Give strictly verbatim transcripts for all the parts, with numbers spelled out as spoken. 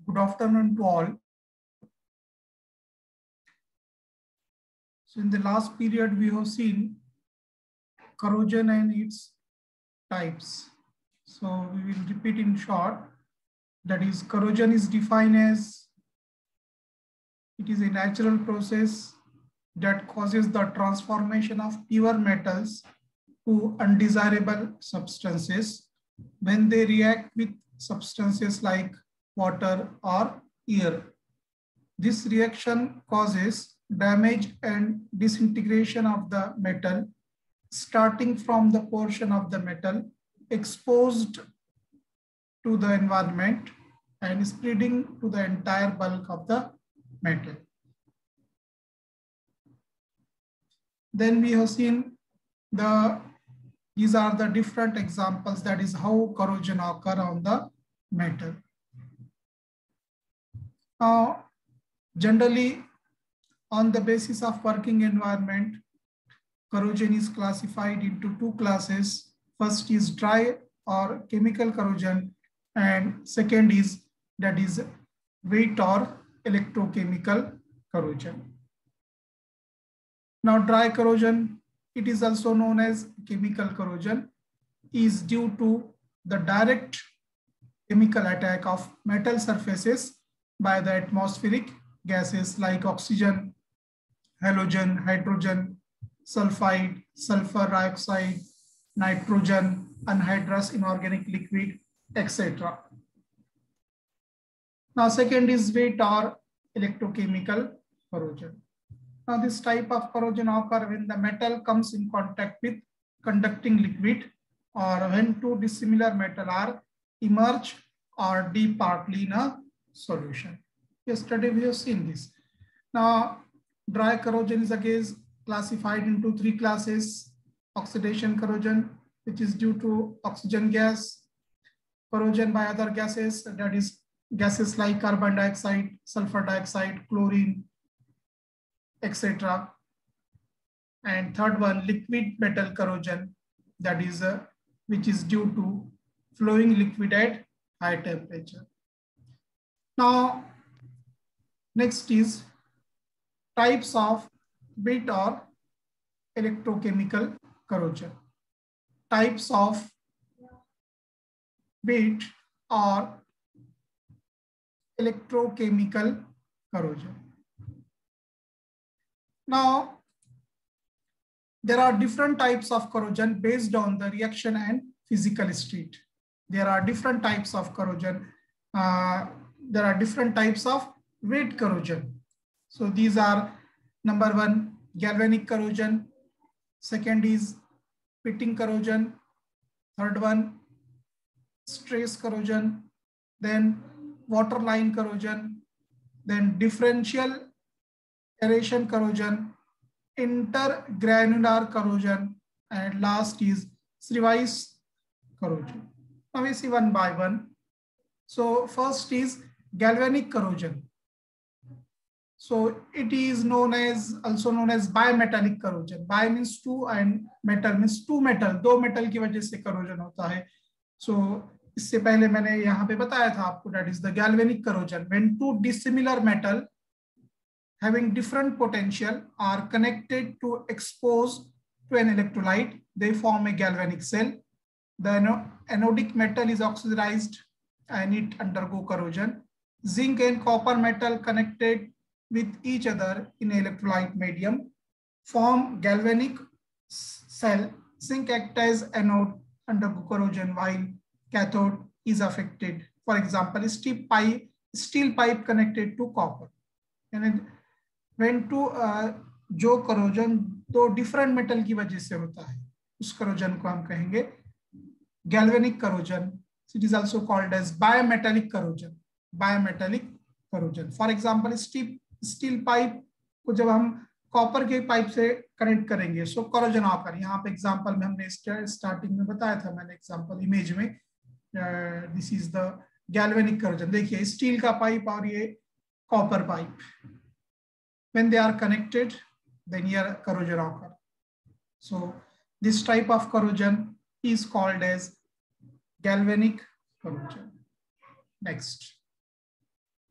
Good afternoon to all. So in the last period, we have seen corrosion and its types. So we will repeat in short. That is, corrosion is defined as it is a natural process that causes the transformation of pure metals to undesirable substances when they react with substances like water or air. This reaction causes damage and disintegration of the metal, starting from the portion of the metal exposed to the environment and spreading to the entire bulk of the metal. Then we have seen the, these are the different examples, that is how corrosion occur on the metal. Now, generally, on the basis of working environment, corrosion is classified into two classes. First is dry or chemical corrosion, and second is that is wet or electrochemical corrosion. Now, dry corrosion, it is also known as chemical corrosion, is due to the direct chemical attack of metal surfaces by the atmospheric gases like oxygen, halogen, hydrogen, sulfide, sulfur dioxide, nitrogen, anhydrous inorganic liquid, et cetera. Now, second is wet or electrochemical corrosion. Now, this type of corrosion occurs when the metal comes in contact with conducting liquid or when two dissimilar metals are immersed or deep partly in a solution. Yesterday we have seen this. Now, dry corrosion is again classified into three classes: oxidation corrosion, which is due to oxygen gas; corrosion by other gases, that is gases like carbon dioxide, sulfur dioxide, chlorine, et cetera. And third one, liquid metal corrosion, that is uh, which is due to flowing liquid at high temperature. Now, next is types of wet or electrochemical corrosion. Types of wet or electrochemical corrosion. Now, there are different types of corrosion based on the reaction and physical state. There are different types of corrosion. Uh, there are different types of wet corrosion. So these are: number one, galvanic corrosion; second is pitting corrosion; third one, stress corrosion; then waterline corrosion; then differential aeration corrosion; intergranular corrosion; and last is Schreiber corrosion. Now we see one by one. So first is galvanic corrosion. So it is known as, also known as bimetallic corrosion. Bi means two and metal means two metal. दो metal की वजह से corrosion होता है. So इससे पहले मैंने यहाँ पे बताया था आपको, that is the galvanic corrosion. When two dissimilar metal having different potential are connected to expose to an electrolyte, they form a galvanic cell. The anodic metal is oxidized and it undergo corrosion. Zinc and copper metal connected with each other in electrolyte medium form galvanic cell. Zinc acts as anode, undergo corrosion, while cathode is affected. For example, steel pipe, steel pipe connected to copper. And when two uh, जो corrosion दो different metal की वजह से होता है, उस corrosion को हम कहेंगे galvanic corrosion. It is also called as bimetallic corrosion. Bimetallic corrosion. For example, steel steel pipe को जब हम कॉपर के पाइप से कनेक्ट करेंगे, सो corrosion occur. यहाँ पे एग्जांपल में हमने स्टार्टिंग में बताया था, मैंने एग्जांपल इमेज में, this is the galvanic corrosion. देखिए स्टील का पाइप और ये copper pipe, when they are connected, then here corrosion occur. So this type of corrosion is called as galvanic corrosion. Next,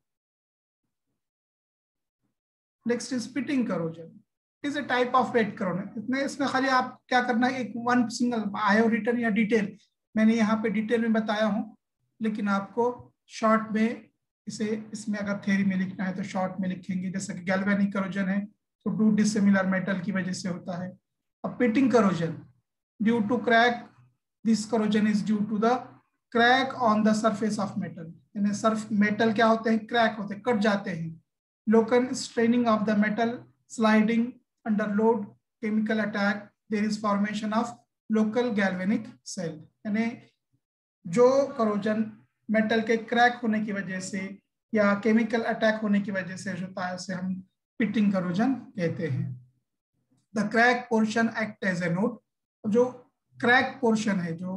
next is pitting corrosion, is a type of wet corrosion. इतने इसमें खाली आप क्या करना है, एक one single I have written या detail, मैंने यहाँ पे डिटेल में बताया हूँ, लेकिन आपको शॉर्ट में इसे, इसमें अगर थ्योरी में लिखना है तो शॉर्ट में लिखेंगे। जैसे कि गैल्वेनिक करोजन है तो टू डिसिमिलर मेटल की वजह से होता है। अब pitting corrosion due to crack, this corrosion is due to the crack on the surface of metal, यानी सर्फ मेटल क्या होते हैं, क्रैक होते हैं, कट जाते हैं। Local straining of the metal, sliding under load, chemical attack, there is formation of local galvanic cell. यानी जो करोजन मेटल के क्रैक होने की वजह से या केमिकल अटैक होने की वजह से होता है, उसे हम पिटिंग करोजन कहते हैं। The crack portion act as anode, जो क्रैक पोर्शन है, जो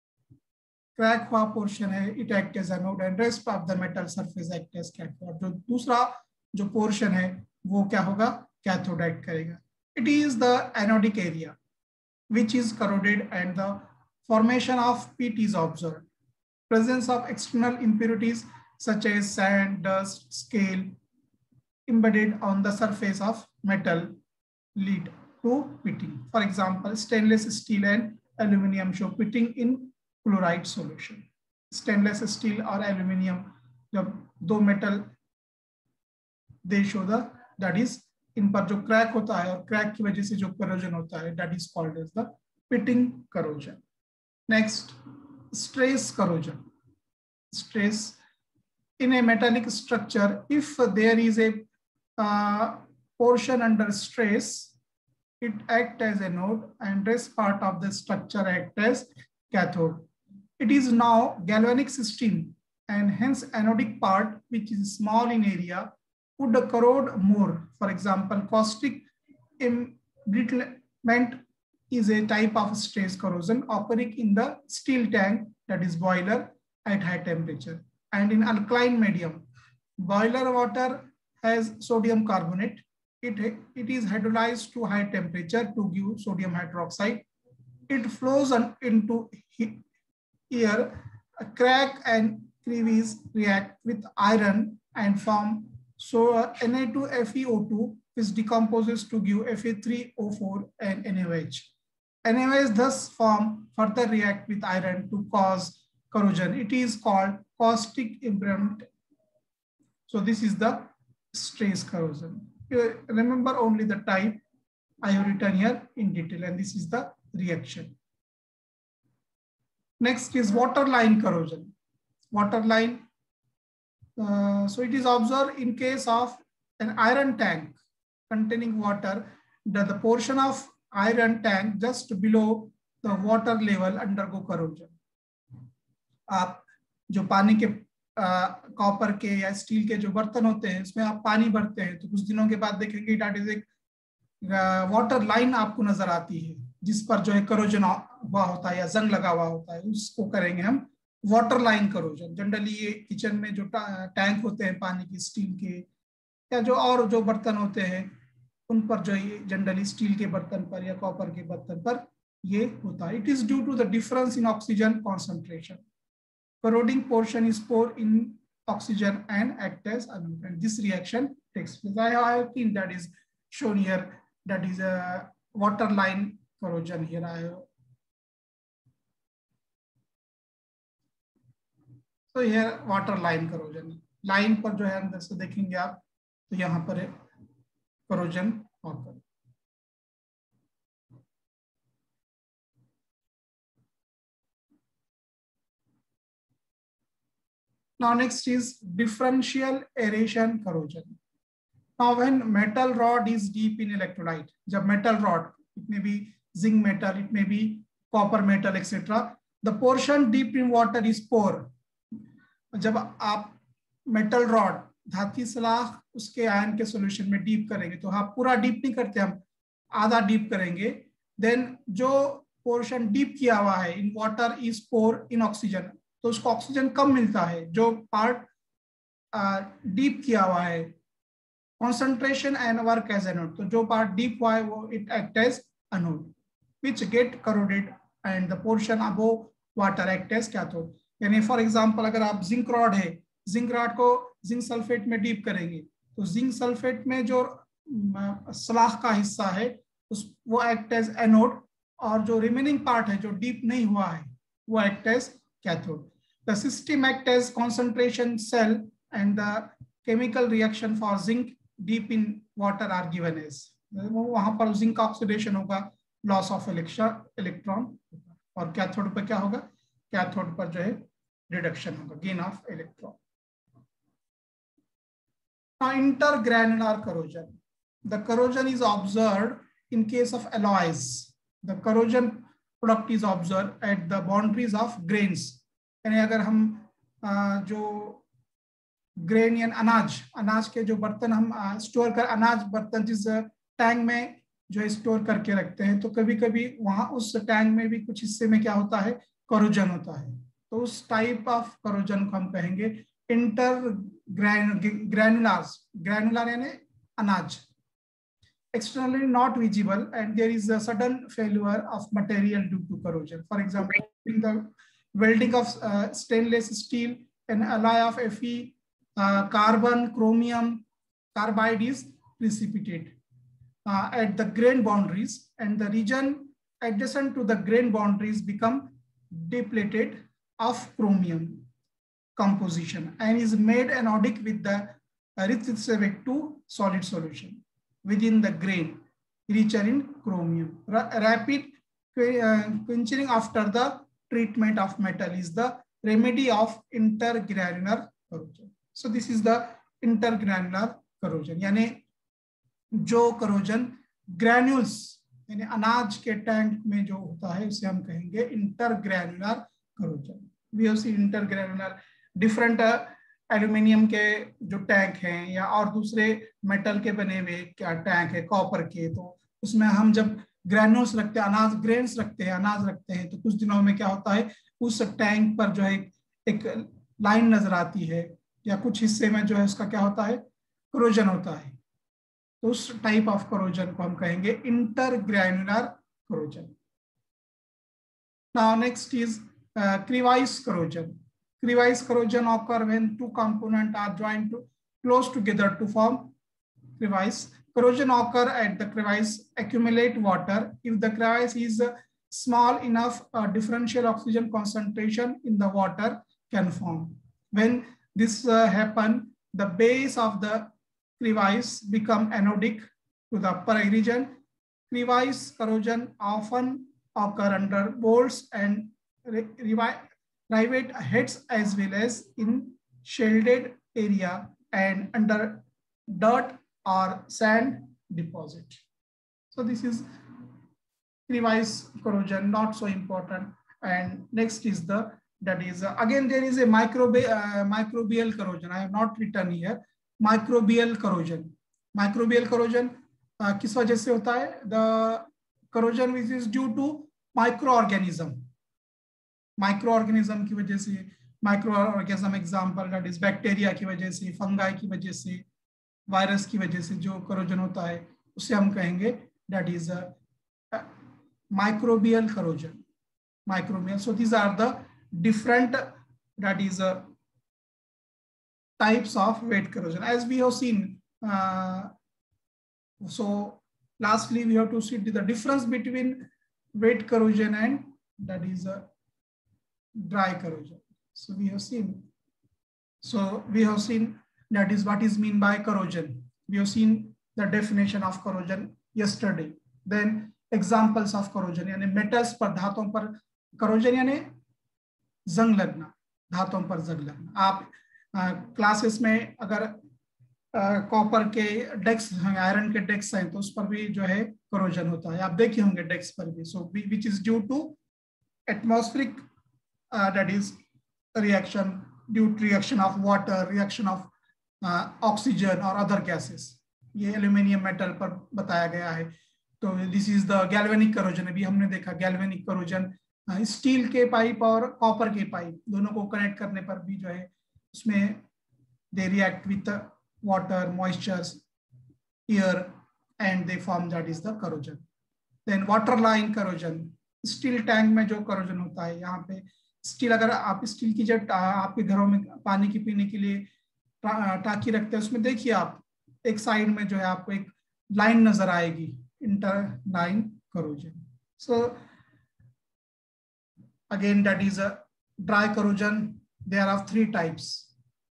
क्रैक हुआ पोर्शन है, it act as anode and rest of the metal surface act as cathode. जो दूसरा जो पोर्शन है वो क्या होगा, कैथोड एक्ट करेगा। It is the anodic area which is corroded and the formation of pit is observed. Presence of external impurities such as sand, dust, scale embedded on the surface of metal lead to pitting. For example, stainless steel and aluminum show pitting in chloride solution. Stainless steel or aluminum, जब दो metal they show the, that is इन पर जो crack होता है और crack की वजह से जो करोजन होता है, that is called as the pitting corrosion. Next, stress corrosion. Stress in a metallic structure, if there is a portion under stress, it act as a node and rest part of the structure act as cathode. It is now galvanic system and hence anodic part, which is small in area, would corrode more. For example, caustic embrittlement is a type of stress corrosion occurring in the steel tank, that is boiler, at high temperature. And in alkaline medium, boiler water has sodium carbonate. It, it is hydrolyzed to high temperature to give sodium hydroxide. It flows on into here. A crack and crevice react with iron and form so uh, N A two F e O two, which decomposes to give F e three O four and N A O H. N A O H thus form further react with iron to cause corrosion. It is called caustic embrittlement. So this is the stress corrosion. You remember only the type I have written here in detail, and this is the reaction. Next is waterline corrosion. Waterline. Uh, so it is observed in case of an iron tank containing water, that the portion of iron tank just below the water level undergo corrosion. आप जो पानी के copper uh, के या steel के जो बर्तन होते हैं, इसमें आप पानी भरते हैं तो कुछ दिनों के बाद देखेंगे दैट इज एक वाटर लाइन आपको नजर आती है, जिस पर जो है करोजन हुआ होता है या जंग लगा हुआ होता है, उसको करेंगे हम वाटर लाइन करोजन। जनरली ये किचन में जो टैंक होते हैं पानी के, स्टील के या जो और जो बर्तन होते हैं, उन पर जो ये जनरली स्टील के बर्तन पर या कॉपर के बर्तन पर ये होता है। It is due to the difference in oxygen concentration. Corroding portion is poured in oxygen and act as anode, and this reaction takes place. I have seen that is shown here. That is a water line corrosion here. I have. So here water line corrosion. Line पर जो है अंदर से देखेंगे आप तो यहाँ पर है corrosion occur. Now next is differential aeration corrosion. Now when metal rod is deep in electrolyte, जब metal rod, it may be zinc metal, it may be copper metal, et cetera. The portion deep in water is poor. जब आप metal rod धातु सलाख उसके ion के solution में deep करेंगे, तो आप पूरा deep नहीं करते, हम आधा deep करेंगे. Then जो portion deep किया हुआ है in water is poor in oxygen. तो उसको ऑक्सीजन कम मिलता है. जो पार्ट डीप किया हुआ है, concentration and work as anode, तो जो पार्ट डीप हुआ है वो it act as anode, which get corroded and the portion above water act as cathode. यानी फॉर एग्जांपल अगर आप जिंक रॉड है, जिंक रॉड को जिंक सल्फेट में डीप करेंगे तो जिंक सल्फेट में जो सलाख का हिस्सा है उस वो एक्ट एज एनोड, और जो रिमेनिंग पार्ट है जो डीप नहीं हुआ है वो act as cathode. The system act as concentration cell and the chemical reaction for zinc deep in water are given as. वहां पर जिंक ऑक्सीडेशन होगा, लॉस ऑफ इलेक्ट्रॉन, और कैथोड पर क्या होगा, कैथोड पर जो है रिडक्शन होगा, gain of electron. Intergranular corrosion. The corrosion is observed in case of alloys. The corrosion product is observed at the boundaries of grains. यानी अगर हम जो ग्रेन यानी अनाज अनाज के जो बर्तन हम स्टोर कर अनाज बर्तन जिस टैंक में जो स्टोर करके रखते हैं, तो कभी कभी वहां उस टैंक में भी कुछ हिस्से में क्या होता है, कोरोजन होता है. तो उस टाइप ऑफ कोरोजन को हम कहेंगे इंटर ग्रैनुलर्स. ग्रैनुलर यानी अनाज. Externally not visible and there is a sudden failure of material due to corrosion. For example, in the welding of uh, stainless steel, an alloy of Fe, uh, carbon, chromium, carbide is precipitate uh, at the grain boundaries, and the region adjacent to the grain boundaries become depleted of chromium composition and is made anodic with the erythrithic to solid solution within the grain richer in chromium. Rapid quenching after the treatment of metal is the remedy of intergranular corrosion. So this is the intergranular corrosion. यानी जो corrosion granules यानी अनाज के tank में जो होता है उसे हम कहेंगे intergranular corrosion. We have seen intergranular different aluminium के जो टैंक हैं या और दूसरे मेटल के बने हुए क्या टैंक है कॉपर के, तो उसमें हम जब ग्रैन्यूल्स रखते हैं, अनाज ग्रेन्स रखते हैं, अनाज रखते हैं, तो कुछ दिनों में क्या होता है, उस टैंक पर जो है एक लाइन नजर आती है या कुछ हिस्से में जो है उसका क्या होता है, कोरोजन होता है. तो उस टाइप ऑफ कोरोजन को हम कहेंगे intergranular corrosion. Now next is crevice corrosion. Crevice corrosion occur when two components are joined to, close together to form crevice. Corrosion occur at the crevice accumulate water. If the crevice is small enough, a differential oxygen concentration in the water can form. When this uh, happen, the base of the crevice become anodic to the upper region. Crevice corrosion often occur under bolts and rivet heads as well as in shielded area and under dirt or sand deposit. So this is crevice corrosion, not so important. And next is the that is uh, again there is a microbi uh, microbial corrosion. I have not written here. Microbial corrosion. Microbial corrosion uh, किस वजह से होता है? The corrosion which is due to microorganism. Micro organism की वजह से, micro organism example that is bacteria की वजह से, फंगाई की वजह से, वायरस की वजह से जो कोरोजन होता है उसे हम कहेंगे that is microbial corrosion. Microbial. So these are the different that is types of wet corrosion as we have seen. So lastly we have to see the difference between wet corrosion and that is dry corrosion. So we have seen so we have seen that is what is mean by corrosion. We have seen the definition of corrosion yesterday. Then examples of corrosion यानी metals पर, धातुओं पर corrosion यानी जंग लगना, धातुओं पर जंग लगना. आप क्लासेस में अगर कॉपर के डेस्क आयरन के डेस्क हैं तो उस पर भी जो है corrosion होता है, आप देखे होंगे डेस्क पर भी. So which is due to atmospheric Uh, that is reaction due to reaction of water, reaction of uh, oxygen or other gases. ये एल्यूमिनियम मेटल पर बताया गया है. तो this is the galvanic corrosion. अभी हमने देखा गैल्वेनिक कोरोजन स्टील के पाइप और कॉपर के पाइप दोनों को कनेक्ट करने पर भी जो है उसमें they react with water, moisture, air and they form that is the corrosion. Then water line corrosion. Steel tank में जो कोरोजन होता है, यहाँ पे स्टील, अगर आप स्टील की जो आपके घरों में पानी की पीने के लिए टाकी रखते हैं उसमें देखिए आप एक साइड में जो है आपको एक लाइन नजर आएगी, interline corrosion. So again, that is a dry corrosion. There are three types.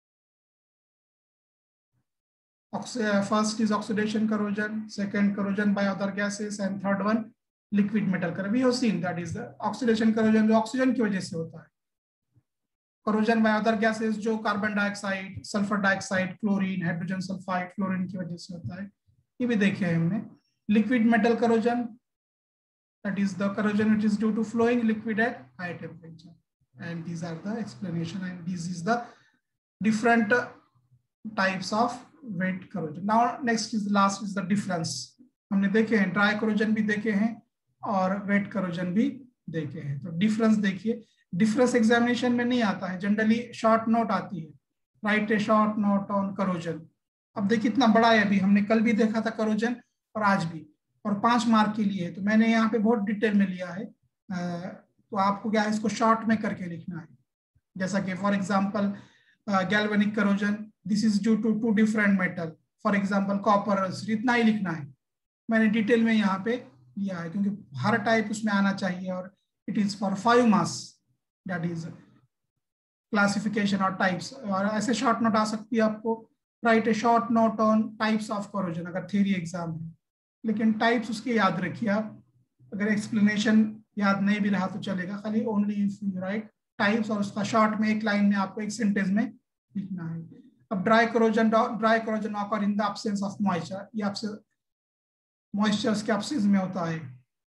First is oxidation corrosion, second corrosion by other gases, and third one liquid metal corrosion. We have seen that is the oxidation corrosion जो oxygen की वजह से होता है. corrosion by other gases जो carbon dioxide, sulphur dioxide, chlorine, hydrogen sulphide, fluorine की वजह से होता है. ये भी देखे हैं हमने. liquid metal corrosion, that is the corrosion which is due to flowing liquid at high temperature. And these are the explanation, and this is the different types of wet corrosion. Now next is the last is the difference. हमने देखे हैं dry corrosion भी देखे हैं और wet corrosion भी देखे हैं. तो difference देखिए, difference examination में नहीं आता है, जनरली short note आती है, write a short note on corrosion. अब देखिए इतना बड़ा है, अभी हमने कल भी देखा था corrosion और आज भी, और पांच मार्क के लिए. तो मैंने यहाँ पे बहुत डिटेल में लिया है, तो आपको क्या है इसको शॉर्ट में करके लिखना है. जैसा कि for example galvanic corrosion, this is due to two different metal, for example copper, इतना ही लिखना है. मैंने डिटेल में यहाँ पे लिया है क्योंकि हर टाइप उसमें आना चाहिए, और it is for five marks, that is classification और टाइप्स. और ऐसे शॉर्ट नोट आ सकती है आपको, write a short note on types of corrosion, अगर थ्योरी एग्जाम है. लेकिन टाइप्स उसके याद रखिए आप, अगर एक्सप्लेनेशन याद नहीं भी रहा तो चलेगा, खाली only if you write types और उसका शॉर्ट में एक लाइन में आपको एक सेंटेंस में लिखना है. अब dry corrosion, dry corrosion occur in the absence of moisture, ये आपसे मॉइस्चर के एब्सेंस में होता है.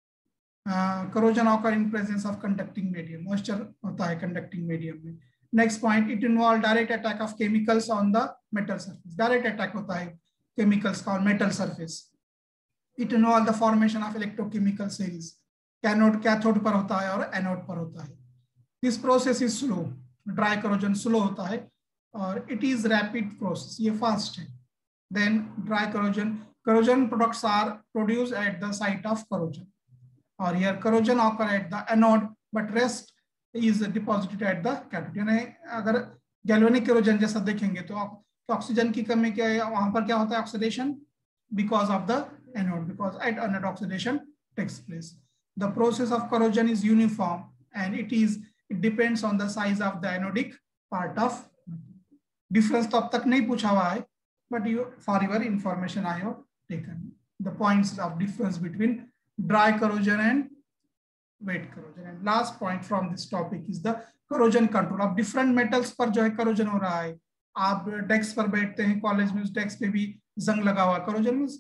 Corrosion occur in presence of conducting medium, moisture होता है कंडक्टिंग मीडियम में. Next point, it involve direct attack of chemicals on the metal surface, direct attack होता है केमिकल्स का on metal surface. It involve the formation of electrochemical cells. Cathode cathode पर होता है और एनोड पर होता है. This process is slow. Dry corrosion slow होता है और it is rapid process, ये fast है. Then dry corrosion, corrosion products are produced at the site of corrosion. और here corrosion occur at the anode, but rest is deposited at the cathode. यानी अगर galvanic corrosion जैसा देखेंगे तो oxygen की कमी क्या है, वहां पर क्या होता है oxidation, because of the anode, because at anode oxidation takes place. The process of corrosion is uniform and it is it depends on the size of the anodic part of. Difference तो अब तक नहीं पूछा हुआ है, but you for your information I have taken the points of difference between dry corrosion and wet corrosion. And last point from this topic is the corrosion control. अब different metals पर जो है corrosion हो रहा है, आप desk पर बैठते हैं कॉलेज में, उस डेस्क पे भी जंग लगा हुआ. corrosion means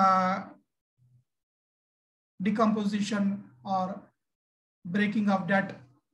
decomposition or breaking of that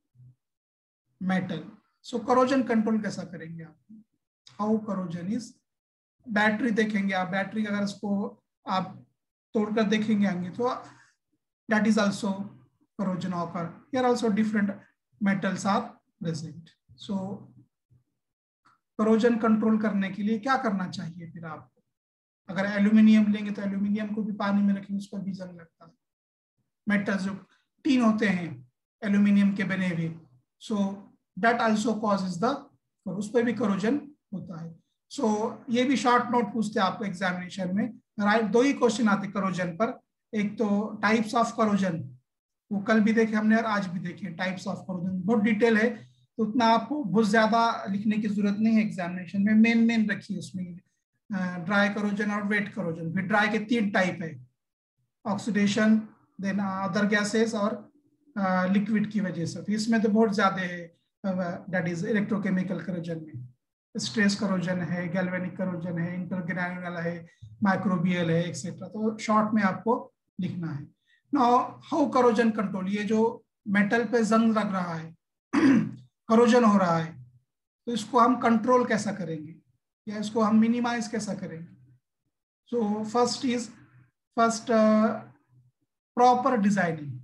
metal. So corrosion control कैसा करेंगे आप, how corrosion is, बैटरी देखेंगे आप, बैटरी अगर इसको आप तोड़कर देखेंगे आगे तो that is also corrosion occur. Here also different metals are present. So corrosion control करने के लिए क्या करना चाहिए फिर आपको, अगर एल्यूमिनियम लेंगे तो एल्यूमिनियम को भी पानी में रखेंगे, उस पर भी जंग लगता है. मेटल्स जो टीन होते हैं एल्यूमिनियम के बने हुए, so that also causes the, उस पर भी करोजन होता है. सो so, ये भी शॉर्ट नोट पूछते हैं आपको एग्जामिनेशन में, राइट. दो ही क्वेश्चन आते करोजन पर, एक तो टाइप्स ऑफ करोजन, वो कल भी देखे हमने और आज भी देखे. टाइप्स ऑफ करोजन बहुत डिटेल है, तो उतना आपको बहुत ज्यादा लिखने की जरूरत नहीं है एग्जामिनेशन में. मेन मेन रखिए उसमें, ड्राई करोजन और वेट करोजन. फिर ड्राई के तीन टाइप है, ऑक्सीडेशन, देन अदर गैसेस और लिक्विड की वजह से. फिर इसमें तो बहुत ज्यादा है, दैट इज इलेक्ट्रोकेमिकल करोजन में स्ट्रेस करोजन है, गैल्वेनिक करोजन है, इंटरग्रेनुलर है, माइक्रोबियल है, एक्सेट्रा. तो शॉर्ट में आपको लिखना है. नाउ हाउ करोजन कंट्रोल, ये जो मेटल पे जंग लग रहा है, करोजन हो रहा है, तो इसको हम कंट्रोल कैसा करेंगे या इसको हम मिनिमाइज कैसा करेंगे. So first is first proper designing.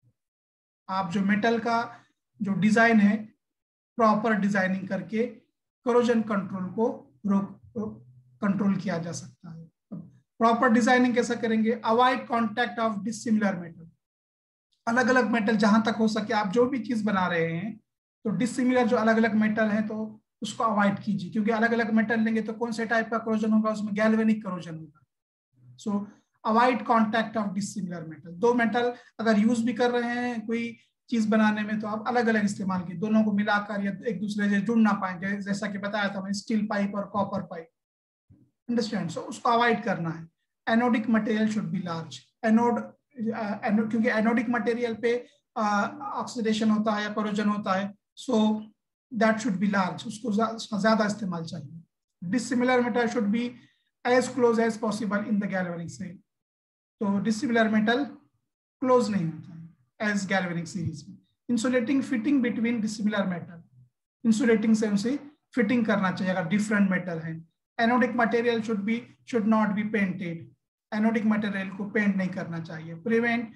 आप जो मेटल का जो डिजाइन है, प्रॉपर डिजाइनिंग करके करोजन कंट्रोल को रोक कंट्रोल किया जा सकता है. प्रॉपर डिजाइनिंग कैसा करेंगे, avoid contact of dissimilar metal. अलग अलग मेटल जहां तक हो सके, आप जो भी चीज बना रहे हैं तो डिसिमिलर जो अलग अलग मेटल है तो उसको अवॉइड कीजिए, क्योंकि अलग अलग मेटल लेंगे तो कौन से टाइप का करोजन होगा, उसमें गैल्वेनिक करोजन होगा. So avoid contact of dissimilar metal. दो मेटल अगर यूज भी कर रहे हैं कोई चीज बनाने में तो आप अलग अलग इस्तेमाल की, दोनों को मिलाकर या एक दूसरे से जुड़ ना पाए, जैसा कि बताया था मैं स्टील पाइप और कॉपर पाइप, अंडरस्टैंड। सो उसको अवॉइड करना है। Anodic material should be large. Anode क्योंकि एनोडिक मटेरियल पे ऑक्सीडेशन uh, होता है या कोरोजन होता है, so that should be large, उसको उसका ज्यादा इस्तेमाल चाहिए। Dissimilar metal should be as close as possible in the galvanic cell. तो डिसिमिलर मेटल क्लोज नहीं होता है एज गैल्वेनिक सीरीज में। Insulating fitting between dissimilar metal, insulating से उनसे फिटिंग करना चाहिए अगर डिफरेंट मेटल है। Anodic material should be should not be painted, anodic material को पेंट नहीं करना चाहिए। प्रिवेंट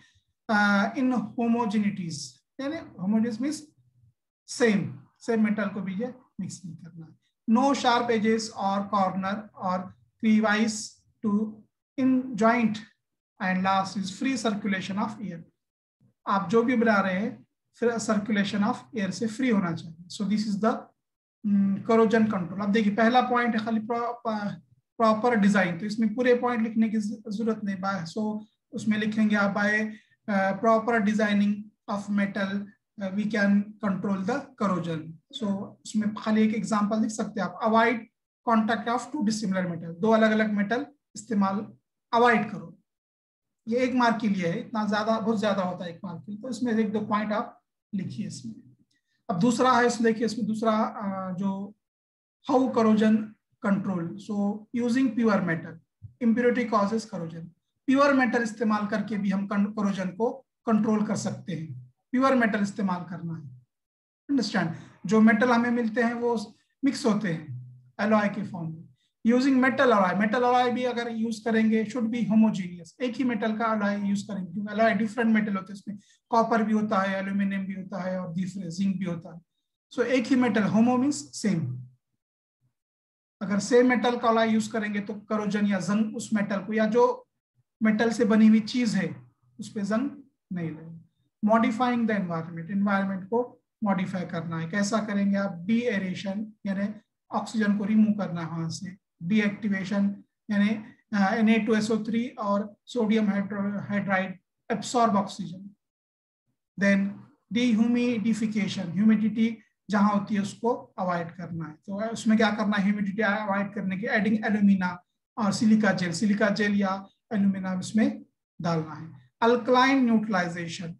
इन होमोजेनिटीज, यानी homogeneity means same same metal को भी ये मिक्स नहीं करना है। नो शार्प एजेस और कॉर्नर और crevice to in joint and last is free circulation of air. आप जो भी बना रहे हैं सर्कुलेशन ऑफ एयर से फ्री होना चाहिए। So this is the corrosion control. अब देखिए पहला पॉइंट है खाली प्रॉपर डिजाइन, तो इसमें पूरे पॉइंट लिखने की जरूरत नहीं। बाय सो उसमें लिखेंगे आप by proper designing of metal we can control the corrosion. So उसमें खाली एक एग्जांपल लिख सकते हैं आप, avoid contact of two dissimilar metal, दो अलग अलग मेटल इस्तेमाल अवॉइड करो। ये एक मार्क के लिए है, इतना ज्यादा बहुत ज्यादा होता है एक मार्क के लिए, तो इसमें एक दो पॉइंट आप लिखिए इसमें। अब दूसरा है, इसमें देखिए इसमें दूसरा जो how corrosion control. So using pure metal, impurity causes corrosion. Pure metal इस्तेमाल करके भी हम कोरोजन को कंट्रोल कर सकते हैं। प्योर मेटल इस्तेमाल करना है, अंडरस्टैंड। जो मेटल हमें मिलते हैं वो मिक्स होते हैं एलॉय के फॉर्म में। Using metal alloy, metal alloy भी अगर यूज करेंगे शुड बी होमोजीनियस, एक ही मेटल का अलॉय यूज करेंगे क्योंकि अलॉय डिफरेंट मेटल होते हैं, उसमें कॉपर भी होता है, एल्यूमिनियम भी होता है और दूसरे जिंक भी होता है। सो so, एक ही मेटल, होमो मींस सेम। अगर सेम मेटल का अलॉय यूज करेंगे तो कोरोजन या जंग उस मेटल को या जो मेटल से बनी हुई चीज है उस पर जंग नहीं लगेगा। मॉडिफाइंग द एनवायरमेंट, एनवायरमेंट को मॉडिफाई करना है। कैसा करेंगे आप? डी एरेशन यानी ऑक्सीजन को रिमूव करना है वहां से। डीएक्टिवेशन यानी N A two S O three और sodium hydride absorb oxygen. Then dehumidification, humidity जहां होती है उसको अवॉइड करना है। तो उसमें क्या करना है ह्यूमिडिटी अवॉइड करने के? एडिंग एल्यूमिना और सिलिका जेल, सिलिका जेल या एल्यूमिना इसमें डालना है। Alkaline neutralisation,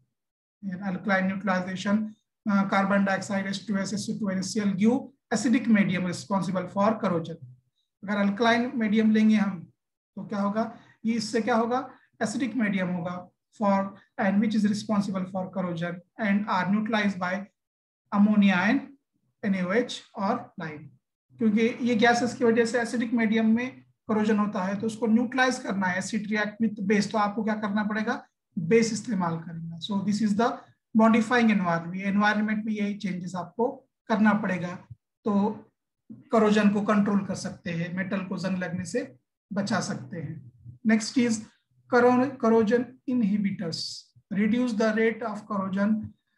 alkaline neutralisation carbon dioxide H two S, S two N C L give acidic medium responsible for corrosion. अगर अल्कलाइन मीडियम लेंगे हम तो क्या होगा? ये इससे क्या होगा? एसिडिक मीडियम होगा for and which is responsible for corrosion and are neutralised by ammonia and N A O H और लाइम। क्योंकि ये गैसेस की वजह से एसिडिक मीडियम में कोरोजन होता है तो उसको न्यूट्रलाइज करना है, एसिड रिएक्ट विद बेस, तो आपको क्या करना पड़ेगा? बेस इस्तेमाल करेंगे। So this is the modifying environment, environment में यही चेंजेस आपको करना पड़ेगा तो कोरोजन को कंट्रोल कर सकते हैं, मेटल को जंग लगने से बचा सकते हैं। Next is corrosion inhibitors, reduce the rate of corrosion.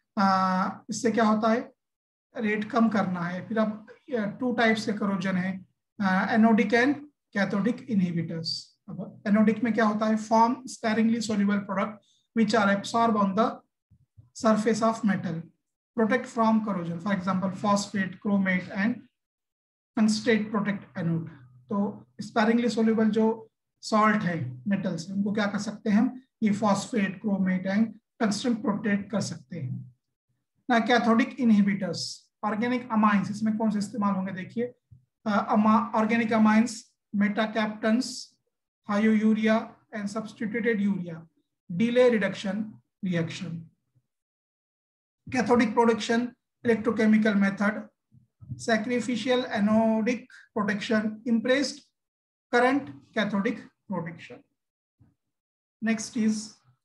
इससे क्या होता है? रेट कम करना है। फिर अब टू टाइप्स के कोरोजन है, एनोडिक एंड कैथोडिक इनहिबिटर्स। अब एनोडिक में क्या होता है? Form sparingly soluble product which are absorb on the surface of metal, protect from corrosion, for example phosphate, chromate and tungstate protect anode। तो sparingly soluble जो salt है metal से उनको क्या कर सकते हैं हम? ये phosphate, chromate and tungstate protect कर सकते हैं ना। कैथोडिक इनहिबिटर्स, ऑर्गेनिक अमाइंस, इसमें कौन से इस्तेमाल होंगे? देखिए organic amines, mercaptans, thiourea and substituted urea, delay reduction reaction. Cathodic production, electrochemical method, sacrificial anodic protection, impressed current cathodic protection. Next is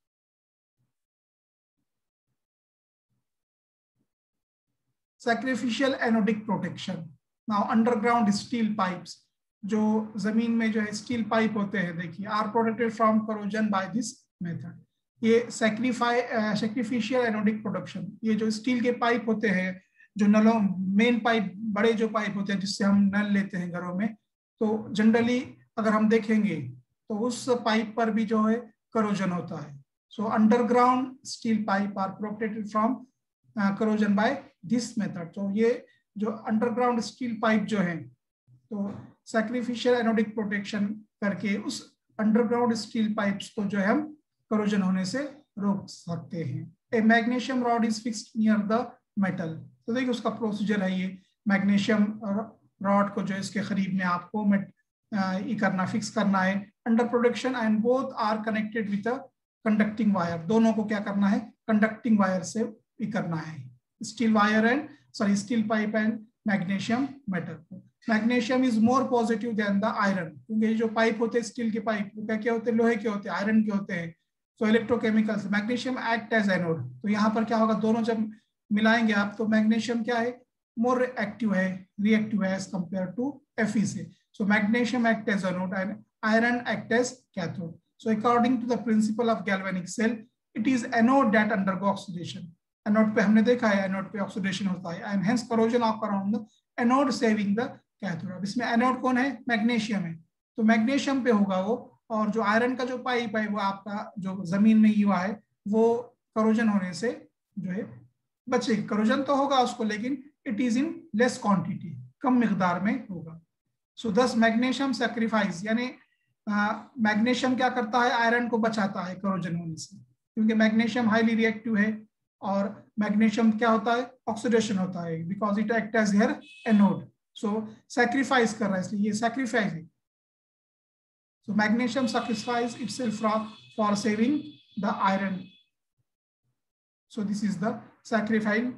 sacrificial anodic protection. Now underground steel pipes, जो जमीन में जो है स्टील पाइप होते हैं, देखिए are protected from corrosion by this method. ये sacrifice sacrificial anodic production, ये जो स्टील के पाइप होते हैं, जो नलों मेन पाइप, बड़े जो पाइप होते हैं जिससे हम नल लेते हैं घरों में, तो जनरली अगर हम देखेंगे तो उस पाइप पर भी जो है करोजन होता है. So underground steel pipe are protected from corrosion by this method. तो ये जो अंडरग्राउंड स्टील पाइप जो है, तो सैक्रिफिशियल एनोडिक प्रोटेक्शन करके उस अंडरग्राउंड स्टील पाइप्स को जो है हम करोजन होने से रोक सकते हैं. A magnesium rod is fixed near the metal. तो देखिए उसका प्रोसीजर है ये. मैग्नीशियम रॉड को जो इसके करीब में आपको ये करना, फिक्स करना है under protection, and both are connected with a conducting wire. दोनों को क्या करना है, कंडक्टिंग वायर से ये करना है. Steel wire and sorry steel pipe and magnesium metal. Magnesium is more positive than the iron, क्योंकि जो पाइप होते हैं स्टील के पाइप वो क्या क्या होते हैं, लोहे के होते हैं, आयरन के होते हैं. So electrochemicals, magnesium act as anode. तो यहाँ पर क्या होगा, दोनों जब मिलाएंगे आप तो मैग्नीशियम क्या है, मोर एक्टिव है, रिएक्टिव है एज कंपेयर टू Fe से. So magnesium act as anode and iron act as cathode. So according to the principle of galvanic cell, it is anode that undergo oxidation. Anode पे हमने देखा है anode पे oxidation होता है, and hence corrosion occur on the anode saving the cathode. अब इसमें anode कौन है, मैग्नीशियम है, तो मैग्नीशियम पे होगा वो. और जो आयरन का जो पाइप है वो आपका जो जमीन में युवा है वो करोजन होने से जो है बचे. करोजन तो होगा उसको, लेकिन it is in less quantity, कम मिकदार में होगा. सो दस मैग्नीशियम सैक्रिफाइस, यानी मैग्नीशियम क्या करता है, आयरन को बचाता है करोजन होने से, क्योंकि मैग्नीशियम हाईली रिएक्टिव है और मैग्नीशियम क्या होता है, ऑक्सीडेशन होता है, because it act as here anode. So sacrifice कर रहा है, इसलिए ये सैक्रिफाइस है. So magnesium sacrifices itself from, for saving the iron. So this is the sacrifice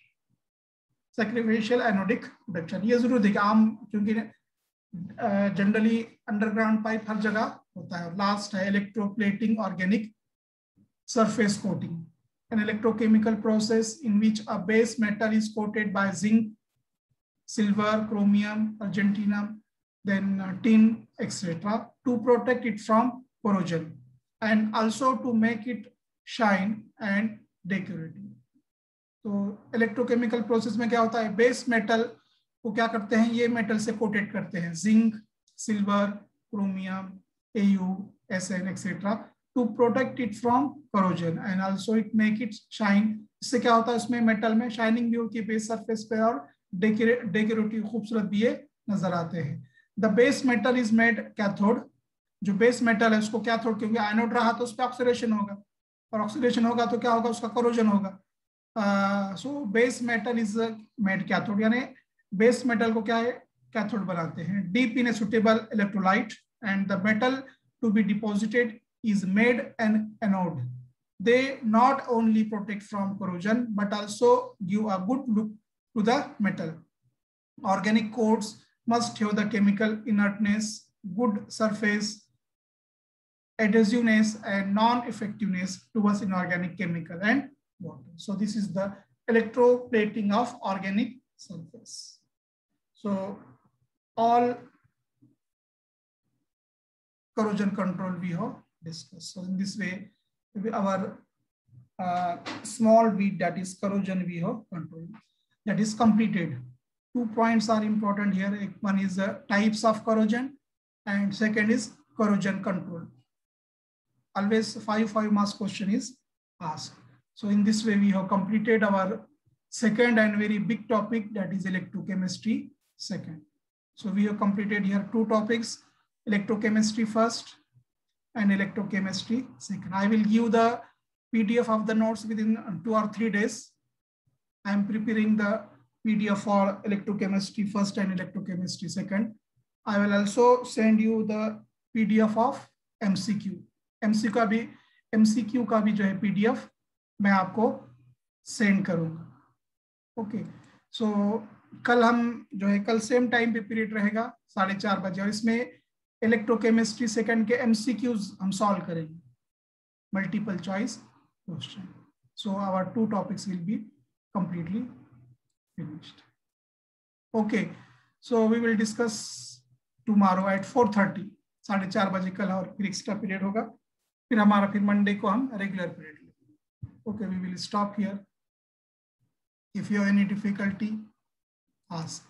sacrificial anodic protection. ये जरूर देखिए आम, क्योंकि जनरली अंडरग्राउंड पाइप हर जगह होता है. और लास्ट है electroplating organic surface coating, an electrochemical process in which a base metal is coated by zinc, silver, chromium, argentinum, then uh, tin, et cetera, to protect it from corrosion and also to make it shine and decorative. तो electrochemical process में क्या होता है, base metal को क्या करते हैं, ये मेटल से कोटेड करते हैं, zinc, silver, chromium, A U, S N etcetera, to protect it from corrosion and also it make it shine. इससे क्या होता है, उसमें मेटल में शाइनिंग भी होती है बेस सरफेस पे और डेकोरेटिव खूबसूरत भी ये नजर आते हैं. The base metal is made cathode. जो बेस मेटल है उसको कैथोड, क्योंकि एनोड रहा तो उस पर ऑक्सीडेशन होगा, और ऑक्सीडेशन होगा तो क्या होगा, उसका करोजन होगा. So base metal is made cathode, यानी बेस मेटल को क्या है, कैथोड बनाते हैं. Dip in a suitable electrolyte and the metal to be deposited is made an anode. They not only protect from corrosion but also give a good look to the metal. Organic coats must have the chemical inertness, good surface adhesiveness and non-effectiveness towards inorganic chemical and water. So this is the electroplating of organic surface. So all corrosion control we have discuss. So in this way, our uh, small bit, that is corrosion, we have control, that is completed. Two points are important here. One is the types of corrosion and second is corrosion control. Always five five marks question is asked. So in this way we have completed our second and very big topic, that is electrochemistry second. So we have completed here two topics, electrochemistry first and electrochemistry second. I will give the P D F of the notes within two or three days. I am preparing the P D F for electrochemistry first and electrochemistry second. I will also send you the P D F of M C Q. M C Q का भी M C Q का भी जो है P D F मैं आपको send करूँगा. Okay. So कल हम जो है कल सेम टाइम पे पीरियड रहेगा साढ़े चार बजे, और इसमें इलेक्ट्रोकेमिस्ट्री सेकंड के एमसीक्यूज हम सॉल्व करेंगे, multiple choice question. So our two topics will be completely finished. Okay, so we will discuss tomorrow at four thirty, साढ़े चार बजे कल, और फिर एक्स्ट्रा पीरियड होगा, फिर हमारा फिर मंडे को हम रेगुलर पीरियड लेंगे. Okay, we will stop here. If you have any difficulty ask.